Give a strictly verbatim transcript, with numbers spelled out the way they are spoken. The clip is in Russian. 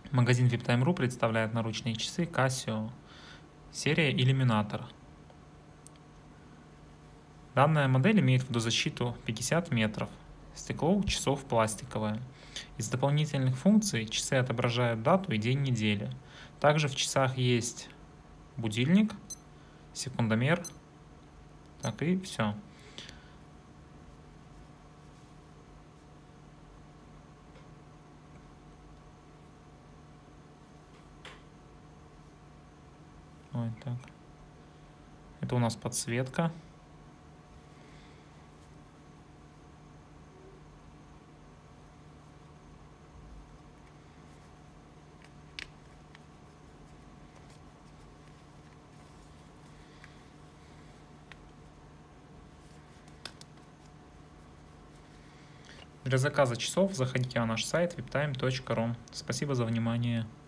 Магазин виптайм точка ру представляет наручные часы Casio, серия Illuminator. Данная модель имеет водозащиту пятьдесят метров. Стекло у часов пластиковое. Из дополнительных функций часы отображают дату и день недели. Также в часах есть будильник, секундомер. Так, и все. Ой, так. Это у нас подсветка. Для заказа часов заходите на наш сайт виптайм точка ру. Спасибо за внимание.